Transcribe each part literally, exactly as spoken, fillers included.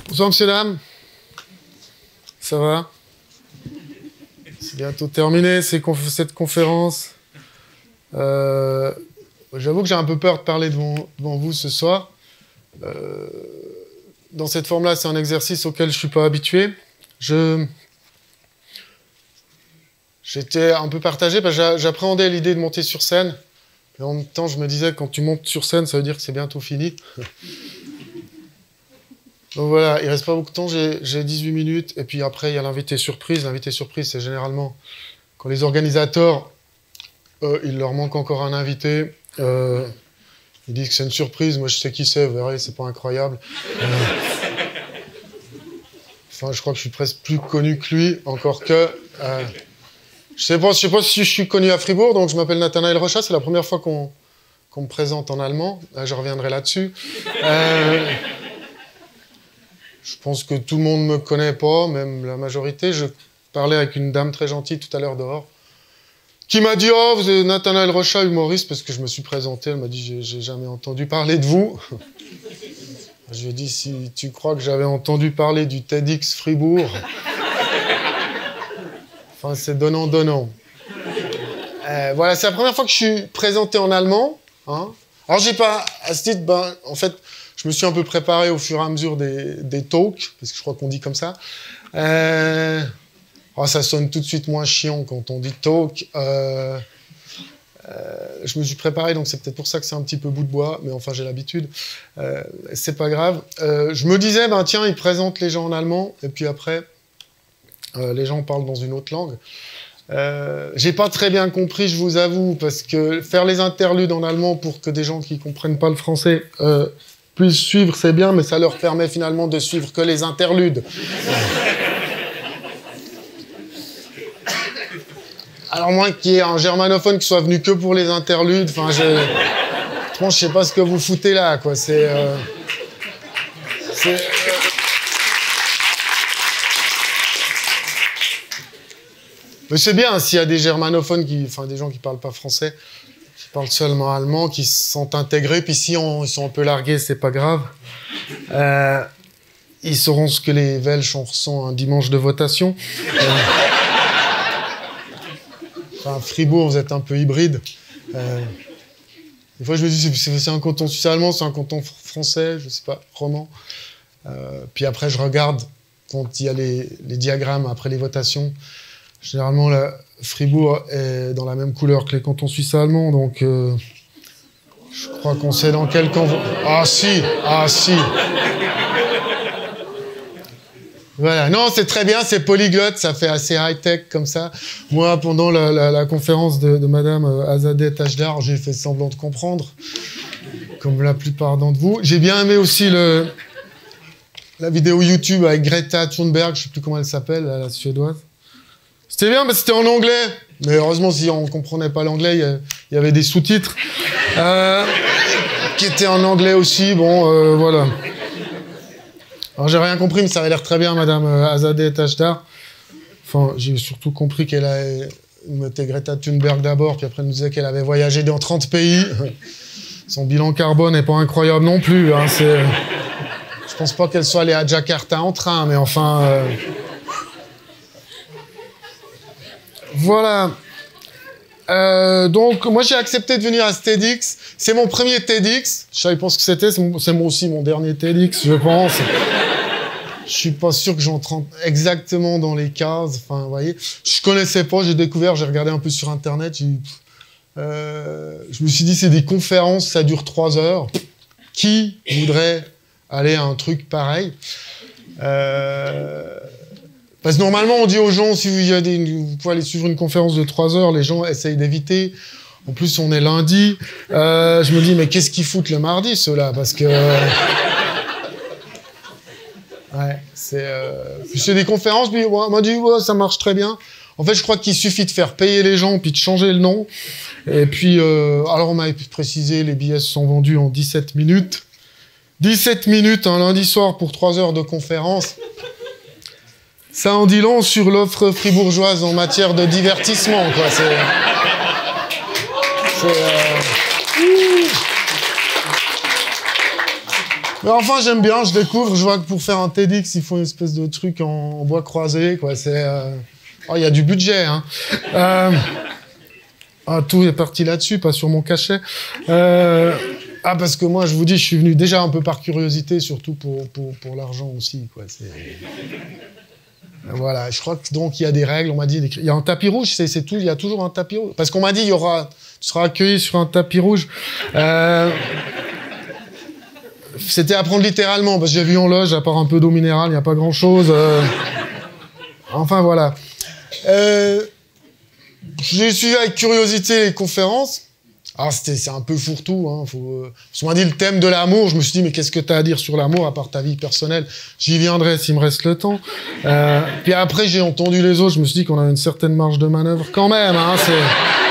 Bonsoir, messieurs, dames. Ça va? C'est bientôt terminé, c'est conf cette conférence. Euh, J'avoue que j'ai un peu peur de parler devant, devant vous ce soir. Euh, dans cette forme-là, c'est un exercice auquel je ne suis pas habitué. Je... J'étais un peu partagé parce que j'appréhendais l'idée de monter sur scène. Et en même temps, je me disais, quand tu montes sur scène, ça veut dire que c'est bientôt fini. Donc voilà, il ne reste pas beaucoup de temps, j'ai dix-huit minutes. Et puis après, il y a l'invité surprise. L'invité surprise, c'est généralement quand les organisateurs, euh, il leur manque encore un invité. Euh, ils disent que c'est une surprise. Moi, je sais qui c'est, vous verrez, c'est pas incroyable. Euh, enfin, je crois que je suis presque plus connu que lui, encore que... Euh, je sais pas, je sais pas si je suis connu à Fribourg, donc je m'appelle Nathanaël Rocha. C'est la première fois qu'on qu'on me présente en allemand. Là, je reviendrai là-dessus. Euh, Je pense que tout le monde ne me connaît pas, même la majorité. Je parlais avec une dame très gentille tout à l'heure dehors, qui m'a dit « Oh, vous êtes Nathanaël Rocha, humoriste », parce que je me suis présenté. Elle m'a dit « J'ai jamais entendu parler de vous ». Je lui ai dit « Si tu crois que j'avais entendu parler du TEDx Fribourg », enfin, c'est donnant-donnant. Euh, voilà, c'est la première fois que je suis présenté en allemand. Hein. Alors, j'ai pas... À ce titre, ben, en fait... Je me suis un peu préparé au fur et à mesure des, des talks, parce que je crois qu'on dit comme ça. Euh... Oh, ça sonne tout de suite moins chiant quand on dit talk. Euh... Euh... Je me suis préparé, donc c'est peut-être pour ça que c'est un petit peu bout de bois, mais enfin j'ai l'habitude. Euh... C'est pas grave. Euh... Je me disais, ben tiens, ils présentent les gens en allemand, et puis après, euh, les gens parlent dans une autre langue. Euh, j'ai pas très bien compris, je vous avoue, parce que faire les interludes en allemand pour que des gens qui comprennent pas le français euh, puissent suivre, c'est bien, mais ça leur permet finalement de suivre que les interludes. Alors moi, qu'il y ait un germanophone qui soit venu que pour les interludes, enfin, je... Franchement, je sais pas ce que vous foutez là, quoi. C'est... Euh... C'est... Mais c'est bien s'il y a des germanophones, qui, enfin des gens qui parlent pas français, qui parlent seulement allemand, qui se sont intégrés, puis si on, ils sont un peu largués, c'est pas grave. Euh, ils sauront ce que les Belges ont ressent un dimanche de votation. Euh, enfin, Fribourg, vous êtes un peu hybride. Euh, des fois, je me dis, c'est un canton suisse-allemand, c'est un canton français, je sais pas, roman. Euh, puis après, je regarde quand il y a les, les diagrammes après les votations. Généralement, la Fribourg est dans la même couleur que les cantons suisses allemands, donc euh, je crois qu'on sait dans quel camp... Ah si, ah si. Voilà, non, c'est très bien, c'est polyglotte, ça fait assez high-tech comme ça. Moi, pendant la, la, la conférence de, de Madame Azadeh Tajdar, j'ai fait semblant de comprendre, comme la plupart d'entre vous. J'ai bien aimé aussi le, la vidéo YouTube avec Greta Thunberg, je ne sais plus comment elle s'appelle, la, la suédoise. C'était bien, mais c'était en anglais. Mais heureusement, si on ne comprenait pas l'anglais, il y, y avait des sous-titres euh, qui étaient en anglais aussi. Bon, euh, voilà. Alors, j'ai rien compris, mais ça avait l'air très bien, Madame Azadeh Tajdar. Enfin, j'ai surtout compris qu'elle avait mettait Greta Thunberg d'abord, puis après, elle nous disait qu'elle avait voyagé dans trente pays. Son bilan carbone n'est pas incroyable non plus. Hein, c'est... Je pense pas qu'elle soit allée à Jakarta en train, mais enfin... Euh... Voilà. Euh, donc, moi, j'ai accepté de venir à ce TEDx. C'est mon premier TEDx. Je savais pas ce que c'était. C'est moi aussi mon dernier TEDx, je pense. Je suis pas sûr que j'entre exactement dans les cases. Enfin, vous voyez. Je connaissais pas, j'ai découvert, j'ai regardé un peu sur Internet. Euh, je me suis dit, c'est des conférences, ça dure trois heures. Qui voudrait aller à un truc pareil? Euh... Parce que normalement, on dit aux gens, si vous, y a des, vous pouvez aller suivre une conférence de trois heures, les gens essayent d'éviter. En plus, on est lundi. Euh, je me dis, mais qu'est-ce qu'ils foutent le mardi, ceux-là? Parce que... Euh... Ouais, c'est... Euh... Puis c'est des conférences, puis ouais, on m'a dit, ouais, ça marche très bien. En fait, je crois qu'il suffit de faire payer les gens, puis de changer le nom. Et puis, euh... alors on m'a précisé, les billets sont vendus en dix-sept minutes. dix-sept minutes, un lundi soir pour trois heures de conférence. Ça en dit long sur l'offre fribourgeoise en matière de divertissement, quoi. C'est... C'est... Euh... Mais enfin, j'aime bien, je découvre, je vois que pour faire un TEDx, ils font une espèce de truc en, en bois croisé, quoi. C'est... Euh... Oh, il y a du budget, hein. Euh... Ah, tout est parti là-dessus, pas sur mon cachet. Euh... Ah, parce que moi, je vous dis, je suis venu déjà un peu par curiosité, surtout pour, pour, pour l'argent aussi, quoi. C'est... Voilà, je crois que donc il y a des règles, on m'a dit, il y a un tapis rouge, c'est, c'est tout, il y a toujours un tapis rouge. Parce qu'on m'a dit, il y aura, tu seras accueilli sur un tapis rouge. Euh... C'était à prendre littéralement, parce que j'ai vu en loge, à part un peu d'eau minérale, il n'y a pas grand-chose. Euh... Enfin, voilà. Euh... J'ai suivi avec curiosité les conférences. Alors, c'était, c'est un peu fourre-tout. Hein, faut... Parce qu'on m'a dit le thème de l'amour. Je me suis dit, mais qu'est-ce que tu as à dire sur l'amour, à part ta vie personnelle? J'y viendrai s'il me reste le temps. Euh... Puis après, j'ai entendu les autres. Je me suis dit qu'on a une certaine marge de manœuvre quand même. Hein, c'est...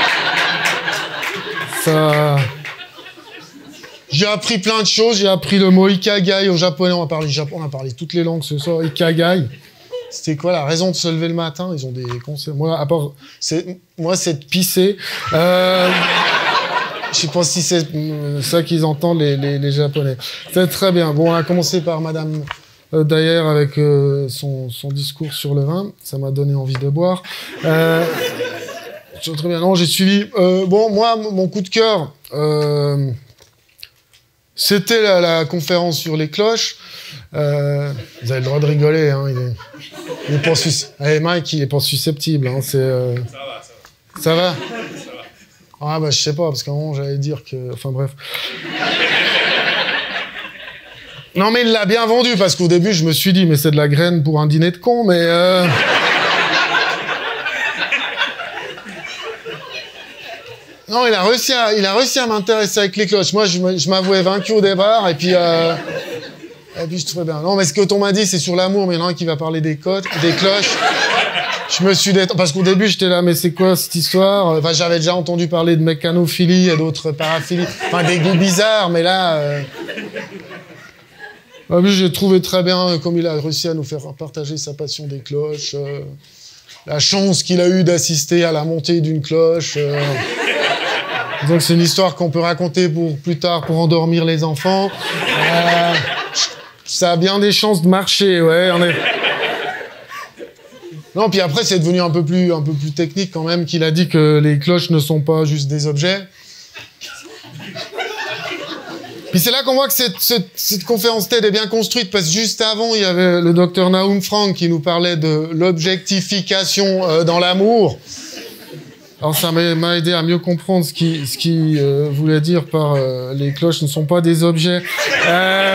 Ça... J'ai appris plein de choses. J'ai appris le mot Ikagai au japonais. On a parlé Japon, on a parlé toutes les langues ce soir. Ikagai. C'était quoi la raison de se lever le matin? Ils ont des conseils. Moi, à part, c'est, moi, c'est de pisser. Euh... Je sais pas si c'est ça qu'ils entendent, les, les, les Japonais. C'est très bien. Bon, on a commencé par Madame euh, Dayer avec euh, son, son discours sur le vin. Ça m'a donné envie de boire. Euh... Très bien. Non, j'ai suivi. Euh, bon, moi, mon coup de cœur, euh... c'était la, la conférence sur les cloches. Euh... Vous avez le droit de rigoler. Hein, il est... Il est pas sus... Hey, Mike, il est pas susceptible. Hein, c'est, euh... Ça va, ça va. Ça va? Ah bah je sais pas, parce qu'à un moment j'allais dire que... Enfin bref. Non mais il l'a bien vendu, parce qu'au début je me suis dit, mais c'est de la graine pour un dîner de con, mais... Euh... Non, il a réussi à, il a réussi à m'intéresser avec les cloches. Moi, je, je m'avouais vaincu au départ, et puis... Euh... Et puis je trouvais bien. Non, mais ce que ton m'a dit, c'est sur l'amour, mais il y en a un qui va parler des cotes, des cloches. Je me suis détendu, parce qu'au début, j'étais là, mais c'est quoi cette histoire? Enfin, j'avais déjà entendu parler de mécanophilie et d'autres paraphilies. Enfin, des goûts bizarres, mais là... Euh... En plus, j'ai trouvé très bien, comme il a réussi à nous faire partager sa passion des cloches, euh... la chance qu'il a eue d'assister à la montée d'une cloche. Euh... Donc, c'est une histoire qu'on peut raconter pour plus tard, pour endormir les enfants. Euh... Ça a bien des chances de marcher, ouais, on est... Non, puis après, c'est devenu un peu plus, un peu plus technique quand même, qu'il a dit que les cloches ne sont pas juste des objets. Puis c'est là qu'on voit que cette, cette, cette conférence TED est bien construite, parce que juste avant, il y avait le docteur Naum Frank qui nous parlait de l'objectification euh, dans l'amour. Alors ça m'a aidé à mieux comprendre ce qu'il ce qui, euh, voulait dire par euh, les cloches ne sont pas des objets. Euh...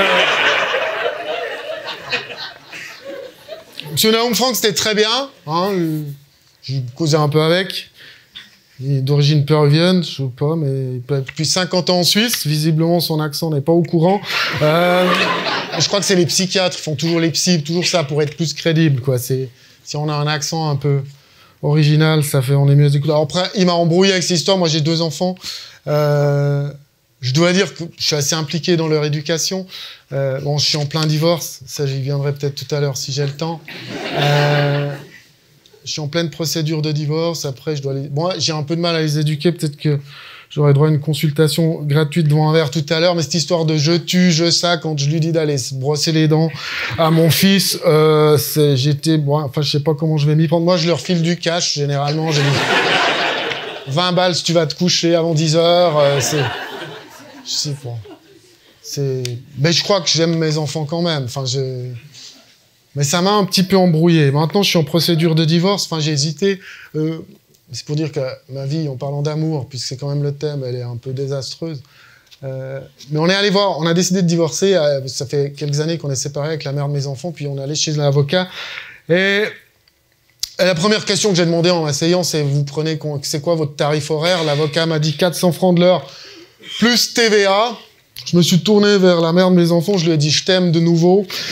Monsieur Naum Frank, c'était très bien. Hein, j'ai causé un peu avec. Il est d'origine péruvienne, je sais pas, mais depuis cinquante ans en Suisse. Visiblement, son accent n'est pas au courant. Euh, je crois que c'est les psychiatres qui font toujours les psys, toujours ça pour être plus crédible, quoi. C'est, si on a un accent un peu original, ça fait, on est mieux écouté. Alors après, il m'a embrouillé avec cette histoire. Moi, j'ai deux enfants. Euh, Je dois dire que je suis assez impliqué dans leur éducation. Euh, bon, je suis en plein divorce. Ça, j'y viendrai peut-être tout à l'heure si j'ai le temps. Euh, je suis en pleine procédure de divorce. Après, je dois les... Bon, j'ai un peu de mal à les éduquer. Peut-être que j'aurai droit à une consultation gratuite devant un verre tout à l'heure. Mais cette histoire de je tue, je ça, quand je lui dis d'aller se brosser les dents à mon fils, euh, c'est... j'étais... Bon, enfin, je sais pas comment je vais m'y prendre. Moi, je leur file du cash, généralement. J'ai dit vingt balles si tu vas te coucher avant dix heures. Euh, c'est... Je sais pas. C'est... Mais je crois que j'aime mes enfants quand même. Enfin, je... Mais ça m'a un petit peu embrouillé. Maintenant, je suis en procédure de divorce. Enfin, j'ai hésité. Euh... C'est pour dire que ma vie, en parlant d'amour, puisque c'est quand même le thème, elle est un peu désastreuse. Euh... Mais on est allé voir, on a décidé de divorcer. Euh, ça fait quelques années qu'on est séparés avec la mère de mes enfants, puis on est allé chez l'avocat. Et... Et la première question que j'ai demandé en m'asseyant, c'est vous prenez, c'est quoi votre tarif horaire? L'avocat m'a dit quatre cents francs de l'heure. Plus T V A, je me suis tourné vers la mère de mes enfants, je lui ai dit « je t'aime de nouveau euh... ».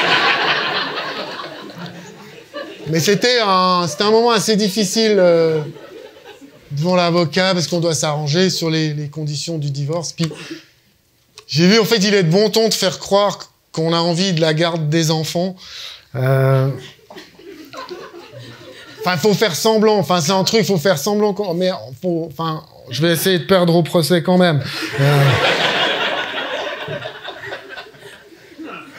Mais c'était un, c'était un moment assez difficile euh, devant l'avocat, parce qu'on doit s'arranger sur les, les conditions du divorce. Puis j'ai vu, en fait, il est de bon ton de faire croire qu'on a envie de la garde des enfants. Euh... Enfin, il faut faire semblant. Enfin, c'est un truc, il faut faire semblant. Mais faut, enfin, je vais essayer de perdre au procès quand même. Euh...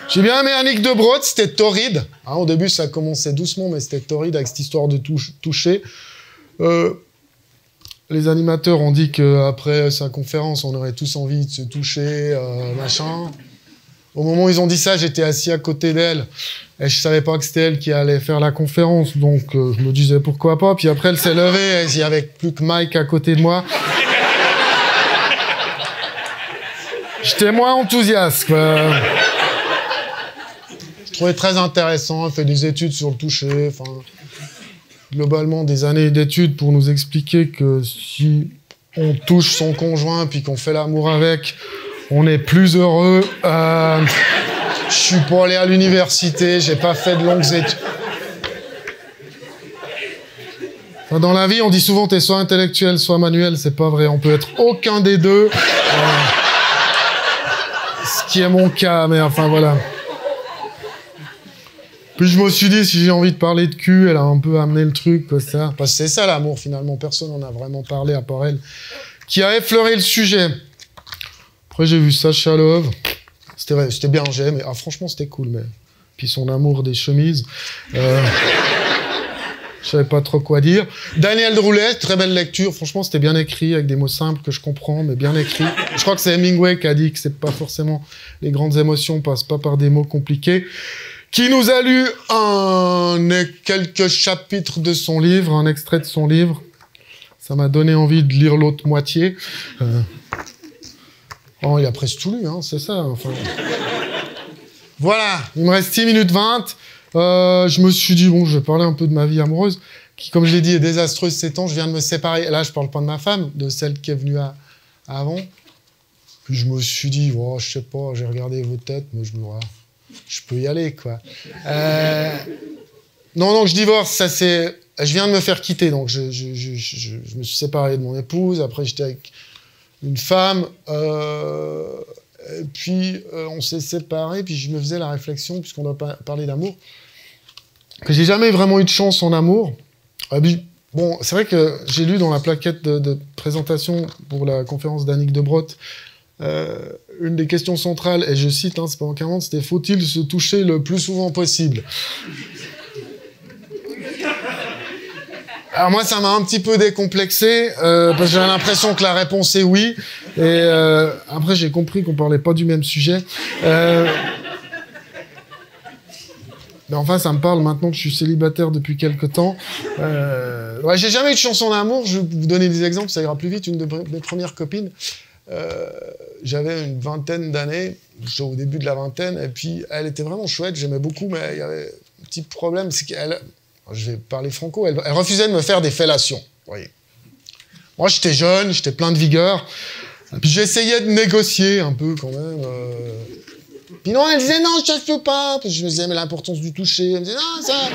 J'ai bien aimé Annick de Brotte, c'était torride. Hein, au début, ça commençait doucement, mais c'était torride avec cette histoire de touche, toucher. Euh, les animateurs ont dit qu'après sa conférence, on aurait tous envie de se toucher, euh, machin. Au moment où ils ont dit ça, j'étais assis à côté d'elle. Et je savais pas que c'était elle qui allait faire la conférence, donc euh, je me disais pourquoi pas. Puis après, elle s'est levée, il y avait plus que Mike à côté de moi. J'étais moins enthousiaste, quoi. Je trouvais très intéressant, elle fait des études sur le toucher, enfin, globalement des années d'études pour nous expliquer que si on touche son conjoint puis qu'on fait l'amour avec, on est plus heureux. Euh, je suis pas allé à l'université, j'ai pas fait de longues études. Enfin, dans la vie, on dit souvent t'es soit intellectuel, soit manuel, c'est pas vrai, on peut être aucun des deux. Euh, ce qui est mon cas, mais enfin voilà. Puis je me suis dit, si j'ai envie de parler de cul, elle a un peu amené le truc, quoi, ça. Parce que c'est ça l'amour, finalement. Personne n'en a vraiment parlé à part elle. Qui a effleuré le sujet. Après, j'ai vu Sacha Love. C'était, c'était bien, j'ai aimé. Ah, franchement, c'était cool, mais... Puis son amour des chemises. Euh... Je savais pas trop quoi dire. Daniel Droulet, très belle lecture. Franchement, c'était bien écrit, avec des mots simples que je comprends, mais bien écrit. Je crois que c'est Hemingway qui a dit que c'est pas forcément... Les grandes émotions passent pas par des mots compliqués. Qui nous a lu un, quelques chapitres de son livre, un extrait de son livre. Ça m'a donné envie de lire l'autre moitié. Euh... Oh, il a presque tout lu, hein, c'est ça. Enfin... Voilà, il me reste six minutes vingt. Euh, je me suis dit, bon, je vais parler un peu de ma vie amoureuse, qui, comme je l'ai dit, est désastreuse ces temps. Je viens de me séparer. Là, je parle pas de ma femme, de celle qui est venue à, à avant. Puis je me suis dit, oh, je sais pas, j'ai regardé vos têtes, mais je me vois... Je peux y aller, quoi. Euh... Non, non, je divorce, ça c'est... Je viens de me faire quitter, donc je, je, je, je, je me suis séparé de mon épouse, après j'étais avec une femme, euh... et puis euh, on s'est séparés, puis je me faisais la réflexion, puisqu'on doit pas parler d'amour, que j'ai jamais vraiment eu de chance en amour. Et puis, bon, c'est vrai que j'ai lu dans la plaquette de, de présentation pour la conférence d'Annick de Brotte, Euh, une des questions centrales, et je cite, hein, c'est pas en quarante, c'était « Faut-il se toucher le plus souvent possible ?» Alors moi, ça m'a un petit peu décomplexé, euh, parce que j'avais l'impression que la réponse est oui, et euh, après j'ai compris qu'on parlait pas du même sujet. Euh... Mais enfin, ça me parle maintenant que je suis célibataire depuis quelque temps. Euh... Ouais, j'ai jamais eu de chance en amour, je vais vous donner des exemples, ça ira plus vite. Une de mes premières copines, Euh, j'avais une vingtaine d'années, j'étais au début de la vingtaine, et puis elle était vraiment chouette, j'aimais beaucoup, mais il y avait un petit problème, c'est qu'elle, je vais parler franco, elle, elle refusait de me faire des fellations, vous voyez. Moi, j'étais jeune, j'étais plein de vigueur, et puis j'essayais de négocier un peu quand même. Euh... Puis non, elle disait non, je ne peux pas, puis je me disais mais l'importance du toucher, elle me disait non, ça...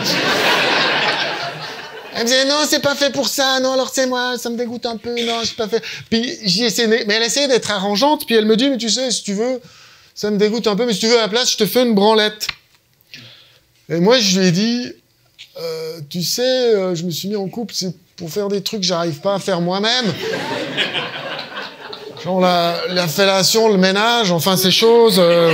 Elle me disait, non, c'est pas fait pour ça, non, alors c'est moi, ça me dégoûte un peu, non, c'est pas fait. Puis j'y essayais, mais elle essayait d'être arrangeante, puis elle me dit, mais tu sais, si tu veux, ça me dégoûte un peu, mais si tu veux à la place, je te fais une branlette. Et moi, je lui ai dit, euh, tu sais, euh, je me suis mis en couple, c'est pour faire des trucs que j'arrive pas à faire moi-même. Genre la, la fellation, le ménage, enfin ces choses... Euh...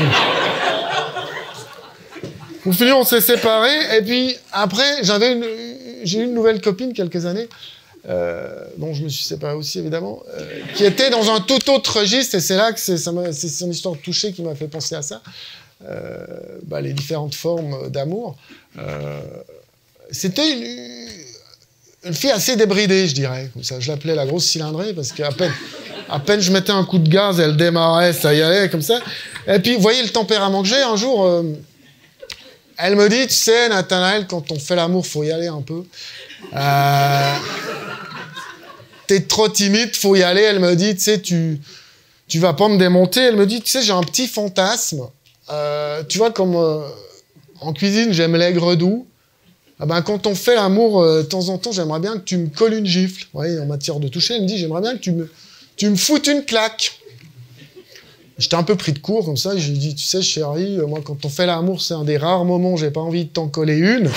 Au final, on s'est séparés, et puis après, j'avais une, j'ai eu une nouvelle copine quelques années, euh, dont je me suis séparé aussi évidemment, euh, qui était dans un tout autre registre, et c'est là que c'est, ça m'a, c'est son histoire de toucher qui m'a fait penser à ça, euh, bah, les différentes formes d'amour. Euh, c'était une, une fille assez débridée, je dirais, comme ça. Je l'appelais la grosse cylindrée, parce qu'à peine, à peine je mettais un coup de gaz, elle démarrait, ça y allait, comme ça. Et puis, vous voyez le tempérament que j'ai, un jour... Euh, Elle me dit, tu sais, Nathanaël, quand on fait l'amour, faut y aller un peu. Euh... T'es trop timide, faut y aller. Elle me dit, tu sais, tu, tu vas pas me démonter. Elle me dit, tu sais, j'ai un petit fantasme. Euh, tu vois, comme euh, en cuisine, j'aime l'aigre doux. Ah ben, quand on fait l'amour, euh, de temps en temps, j'aimerais bien que tu me colles une gifle. Vous voyez, en matière de toucher, elle me dit, j'aimerais bien que tu me, tu me foutes une claque. J'étais un peu pris de court, comme ça, et j'ai dit, tu sais, chérie, moi, quand on fait l'amour, c'est un des rares moments où j'ai pas envie de t'en coller une.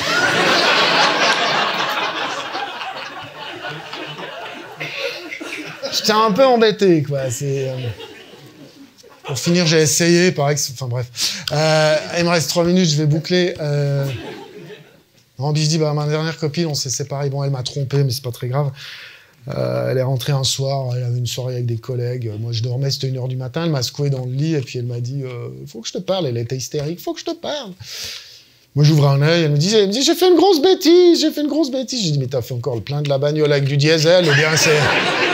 J'étais un peu embêté, quoi. C'est... Euh... Pour finir, j'ai essayé, pareil que... Enfin, bref. Euh, il me reste trois minutes, je vais boucler. Euh... Non, puis je dis, bah, ma dernière copine, on s'est séparés. Bon, elle m'a trompé, mais c'est pas très grave. Euh, elle est rentrée un soir, elle avait une soirée avec des collègues. Moi, je dormais, c'était une heure du matin. Elle m'a secoué dans le lit et puis elle m'a dit, euh, faut que je te parle. Elle était hystérique, faut que je te parle. Moi, j'ouvre un œil, elle me dit, elle me dit, j'ai fait une grosse bêtise, j'ai fait une grosse bêtise. J'ai dit, mais t'as fait encore le plein de la bagnole avec du diesel, ou bien c'est...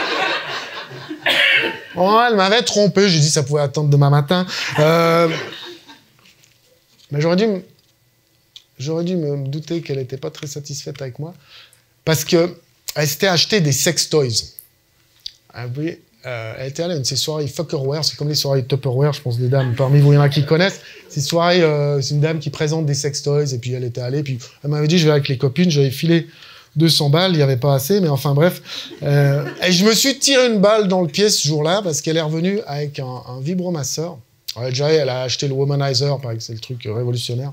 Oh, elle m'avait trompé, j'ai dit, ça pouvait attendre demain matin. Euh... Mais j'aurais dû, me... j'aurais dû me douter qu'elle n'était pas très satisfaite avec moi, parce que elle s'était acheté des sex toys. Ah, oui, euh, elle était allée à une de ces soirées fuckerware, c'est comme les soirées Tupperware, je pense, des dames. Parmi vous, il y en a qui connaissent. Ces soirées, euh, c'est une dame qui présente des sex toys, et puis elle était allée, puis elle m'avait dit, je vais avec les copines, j'avais filé deux cents balles, il n'y avait pas assez, mais enfin bref. Euh, et je me suis tiré une balle dans le pied ce jour-là, parce qu'elle est revenue avec un, un vibromasseur. Alors, déjà, elle a acheté le Womanizer, pareil, c'est le truc révolutionnaire.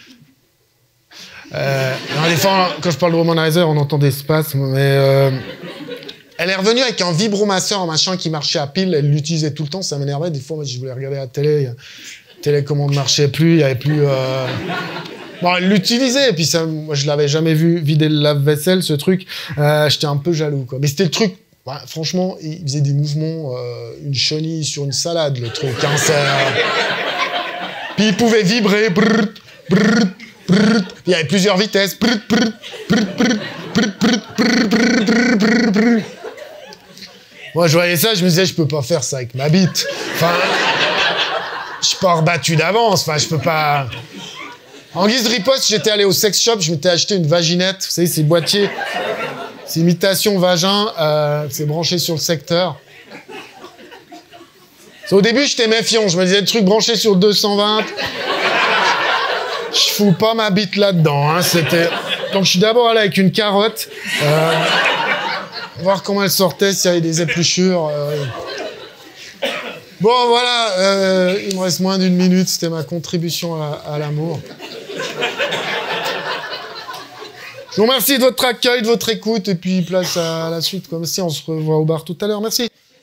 Euh, non, des fois, quand je parle de Womanizer, on entend des spasmes, mais... Euh, elle est revenue avec un vibromasseur, un machin qui marchait à pile, elle l'utilisait tout le temps, ça m'énervait. Des fois, moi, je voulais regarder la télé, la télécommande ne marchait plus, il n'y avait plus... Euh... Bon, elle l'utilisait, et puis ça, moi, je l'avais jamais vu vider le lave-vaisselle, ce truc. Euh, J'étais un peu jaloux, quoi. Mais c'était le truc... Ouais, franchement, il faisait des mouvements, euh, une chenille sur une salade, le truc. Hein, ça... Puis il pouvait vibrer. Brrr, brrr, brrr. Il y avait plusieurs vitesses. Brrr, brrr, brrr, brrr, brrr, brrr, brrr, brrr, brrr, brrr. Moi, je voyais ça, je me disais, je peux pas faire ça avec ma bite. Enfin, je suis pas rebattu d'avance. Enfin, je peux pas... En guise de riposte, j'étais allé au sex shop, je m'étais acheté une vaginette. Vous savez, ces boîtiers... C'est imitation vagin, euh, c'est branché sur le secteur. Au début, j'étais méfiant, je me disais, le truc branché sur le deux cent vingt, je fous pas ma bite là-dedans. Hein, c'était... Donc je suis d'abord allé avec une carotte, euh, voir comment elle sortait, s'il y avait des épluchures. Euh... Bon, voilà, euh, il me reste moins d'une minute, c'était ma contribution à, à l'amour. Je vous remercie de votre accueil, de votre écoute, et puis place à la suite. Comme si on se revoit au bar tout à l'heure. Merci.